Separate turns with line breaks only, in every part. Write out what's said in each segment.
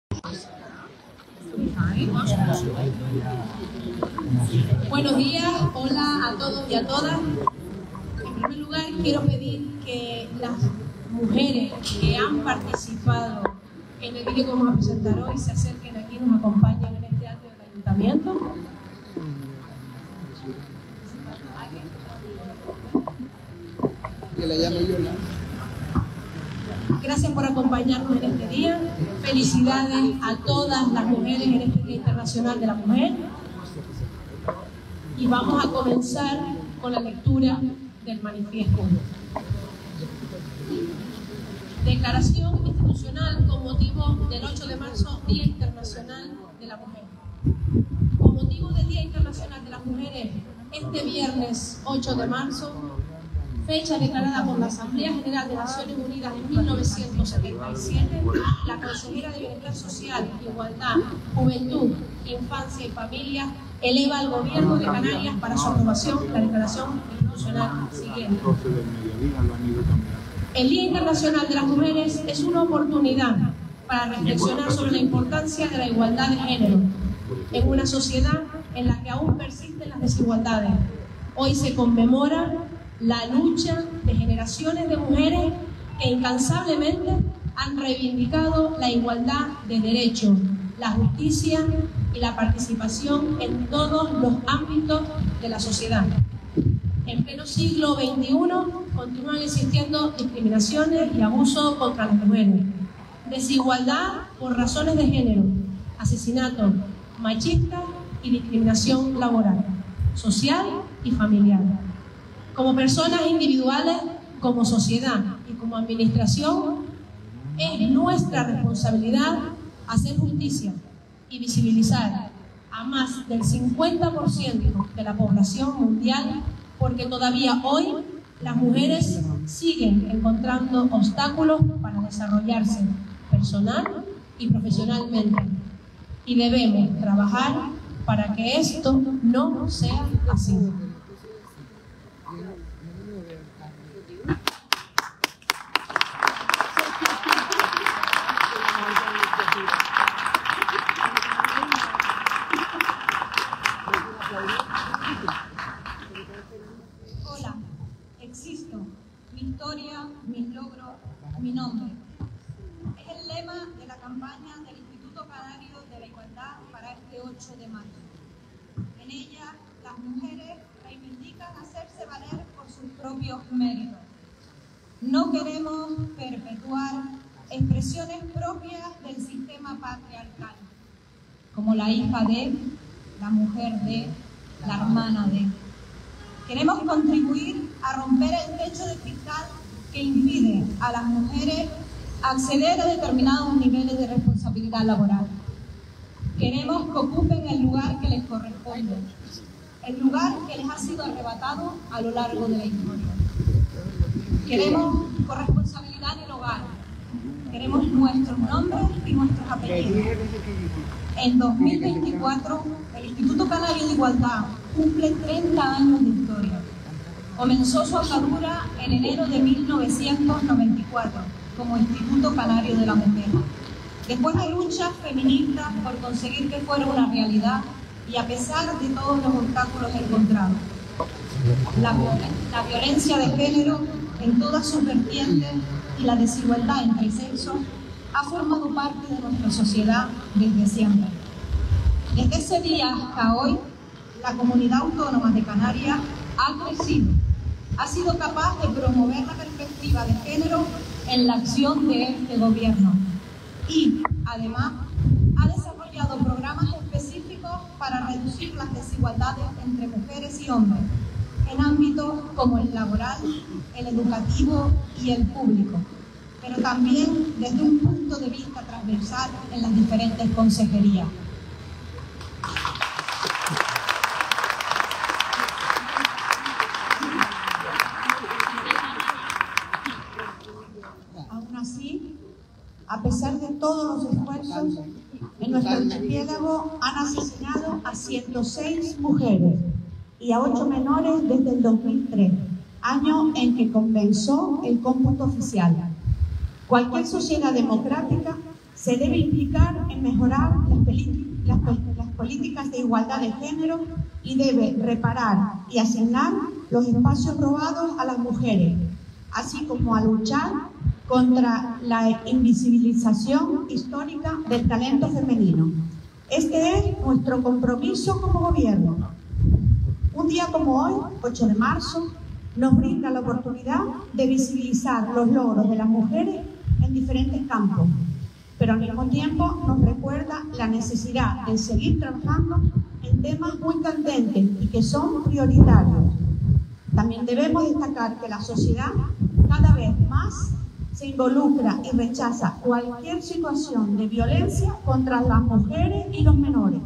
Buenos días, hola a todos y a todas. En primer lugar, quiero pedir que las mujeres que han participado en el vídeo que vamos a presentar hoy se acerquen aquí y nos acompañen en este acto del ayuntamiento.
Que la llamo Yola.
Gracias por acompañarnos en este día. Felicidades a todas las mujeres en este Día Internacional de la Mujer. Y vamos a comenzar con la lectura del manifiesto. Declaración institucional con motivo del 8 de marzo, Día Internacional de la Mujer. Con motivo del Día Internacional de las Mujeres, este viernes 8 de marzo, fecha declarada por la Asamblea General de Naciones Unidas en 1977, la consejera de Bienestar Social, Igualdad, Juventud, Infancia y Familia eleva al Gobierno de Canarias para su aprobación la declaración institucional siguiente. El Día Internacional de las Mujeres es una oportunidad para reflexionar sobre la importancia de la igualdad de género en una sociedad en la que aún persisten las desigualdades. Hoy se conmemora la lucha de generaciones de mujeres que incansablemente han reivindicado la igualdad de derechos, la justicia y la participación en todos los ámbitos de la sociedad. En pleno siglo XXI continúan existiendo discriminaciones y abusos contra las mujeres, desigualdad por razones de género, asesinatos, machistas y discriminación laboral, social y familiar. Como personas individuales, como sociedad y como administración, es nuestra responsabilidad hacer justicia y visibilizar a más del 50% de la población mundial, porque todavía hoy las mujeres siguen encontrando obstáculos para desarrollarse personal y profesionalmente. Y debemos trabajar para que esto no sea así. Hola, existo, mi historia, mis logros, mi nombre. Es el lema de la campaña del Instituto Canario de la Igualdad para este 8 de marzo. En ella, las mujeres reivindican hacerse valer por sus propios méritos. No queremos perpetuar expresiones propias del sistema patriarcal, como la hija de, la mujer de, la hermana de. Queremos contribuir a romper el techo de cristal que impide a las mujeres acceder a determinados niveles de responsabilidad laboral. Queremos que ocupen el lugar que les corresponde, el lugar que les ha sido arrebatado a lo largo de la historia. Queremos corresponsabilidad en el hogar, queremos nuestros nombres y nuestros apellidos. En 2024, el Instituto Canario de Igualdad cumple 30 años de historia. Comenzó su andadura en enero de 1994 como Instituto Canario de la Mujer. Después de luchas feministas por conseguir que fuera una realidad y a pesar de todos los obstáculos encontrados. La violencia de género en todas sus vertientes y la desigualdad entre sexos ha formado parte de nuestra sociedad desde siempre. Desde ese día hasta hoy, la Comunidad Autónoma de Canarias ha crecido, ha sido capaz de promover la perspectiva de género en la acción de este gobierno y, además, ha desarrollado programas específicos para reducir las desigualdades entre mujeres y hombres en ámbitos como el laboral, el educativo y el público, pero también desde un punto de vista transversal en las diferentes consejerías. Aún así, a pesar de todos los esfuerzos, en nuestro archipiélago han asesinado a 106 mujeres y a 8 menores desde el 2003, año en que comenzó el cómputo oficial. Cualquier sociedad democrática se debe implicar en
mejorar las políticas de igualdad de género y debe reparar y asignar los espacios robados a las mujeres, así como a luchar contra la invisibilización histórica del talento femenino. Este es nuestro compromiso como gobierno. Un día como hoy, 8 de marzo, nos brinda la oportunidad de visibilizar los logros de las mujeres en diferentes campos, pero al mismo tiempo nos recuerda la necesidad de seguir trabajando en temas muy candentes y que son prioritarios. También debemos destacar que la sociedad cada vez más se involucra y rechaza cualquier situación de violencia contra las mujeres y los menores.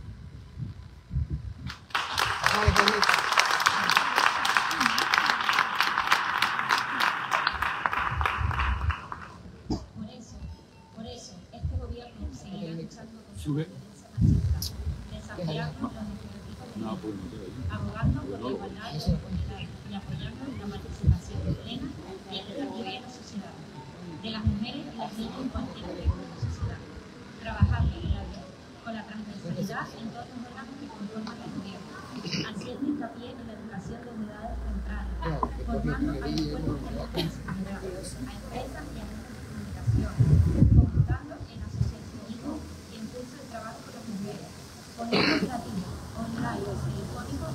Por eso, este gobierno seguirá luchando contra la violencia machista, desafiando los estereotipos, abogando por la igualdad y la oportunidad y apoyando la participación plena y equitativa en la sociedad de las mujeres y las niñas en cualquier aspecto de la sociedad, trabajando con la transversalidad en todos los órganos que conforman el gobierno, haciendo hincapié en la educación desde edades tempranas, formando a los cuerpos de la sensibilidad, a empresas y agentes de comunicación, convocando en asociacionismo y impulso de trabajo con las mujeres, poniendo operativos online, telefónicos.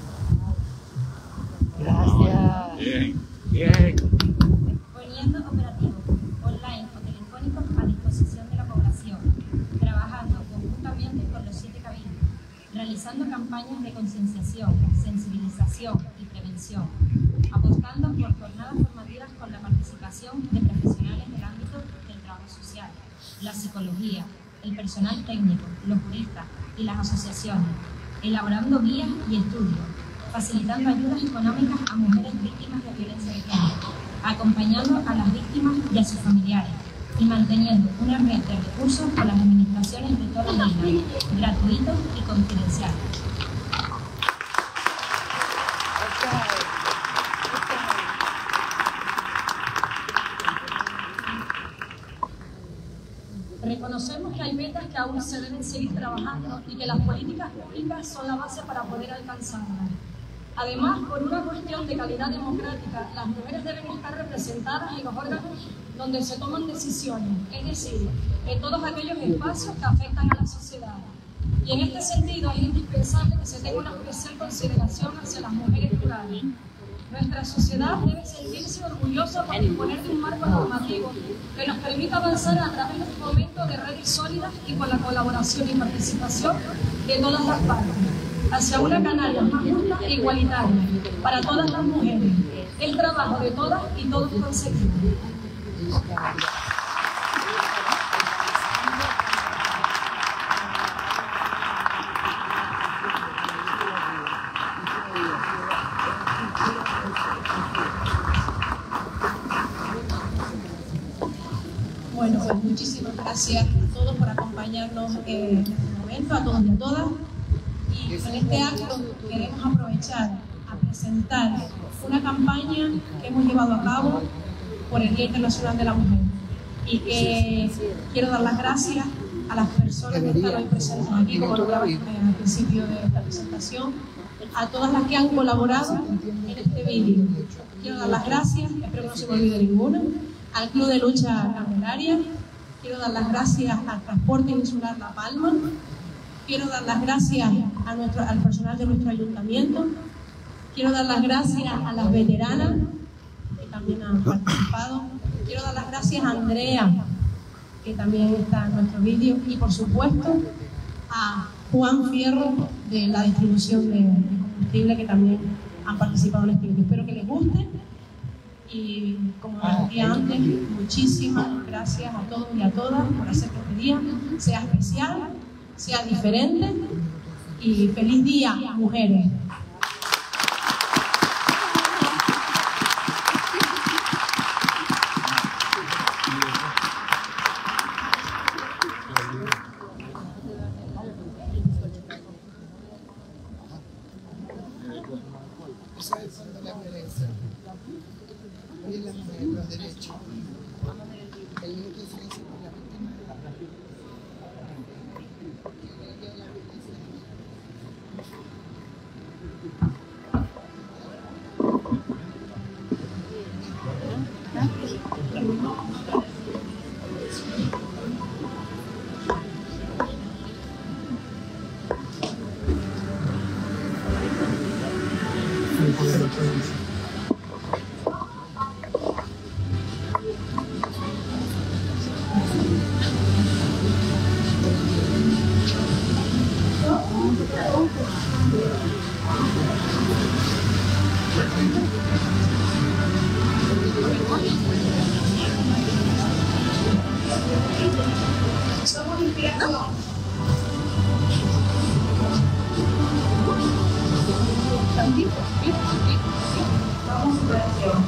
Gracias. Bien.
Poniendo operativos online o telefónicos a disposición de la población, trabajando conjuntamente con los 7 cabildos, realizando campañas de concienciación, sensibilización y prevención, apostando por jornadas formativas con la participación de profesionales del ámbito del trabajo social, la psicología, el personal técnico, los juristas y las asociaciones, elaborando guías y estudios, facilitando ayudas económicas a mujeres víctimas de violencia de género, acompañando a las víctimas y a sus familiares y manteniendo una red de recursos con las administraciones de toda la isla, gratuitos y confidenciales.
Reconocemos que hay metas que aún se deben seguir trabajando y que las políticas públicas son la base para poder alcanzarlas. Además, por una cuestión de calidad democrática, las mujeres deben estar representadas en los órganos donde se toman decisiones, es decir, en todos aquellos espacios que afectan a la sociedad. Y en este sentido es indispensable que se tenga una especial consideración hacia las mujeres rurales. Nuestra sociedad debe sentirse orgullosa por disponer de un marco normativo que nos permita avanzar a través de un fomento de redes sólidas y con la colaboración y participación de todas las partes, hacia una Canarias más justa e igualitaria para todas las mujeres. El trabajo de todas y todos conseguidos.
Bueno, pues muchísimas gracias a todos por acompañarnos en este momento, a todos y a todas. Y en este acto queremos aprovechar a presentar una campaña que hemos llevado a cabo por el Día Internacional de la Mujer y que quiero dar las gracias a las personas que están hoy presentes aquí, como lo dije al principio de esta presentación, a todas las que han colaborado en este vídeo. Quiero dar las gracias, espero que no se me olvide ninguna, al Club de Lucha Candelaria, quiero dar las gracias al Transporte Insular La Palma, quiero dar las gracias al personal de nuestro ayuntamiento, quiero dar las gracias a las veteranas que también han participado, quiero dar las gracias a Andrea, que también está en nuestro vídeo, y por supuesto a Juan Fierro de la distribución de combustible, que también han participado en este vídeo. Espero que les guste. Y como les decía antes, muchísimas gracias a todos y a todas por hacer que este día sea especial, sea diferente, y feliz día, mujeres.
¿Sabes cuándo la violencia? Hoy es la mujer, los derechos. El minuto de silencio por la víctima.
Somos inspiración. Somos inspiración.